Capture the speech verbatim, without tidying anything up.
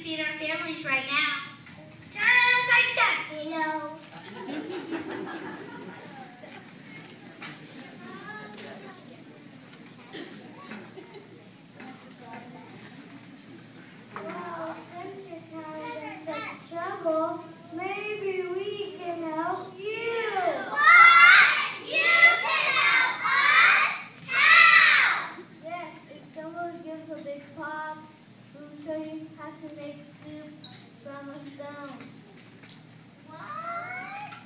feed our families right now. Just like that, you know. Well, since you're kind of in such trouble, maybe we can help you. What? You can help us? How? Yes, if someone gives a big pot, we'll show you how to make soup from a stone. What?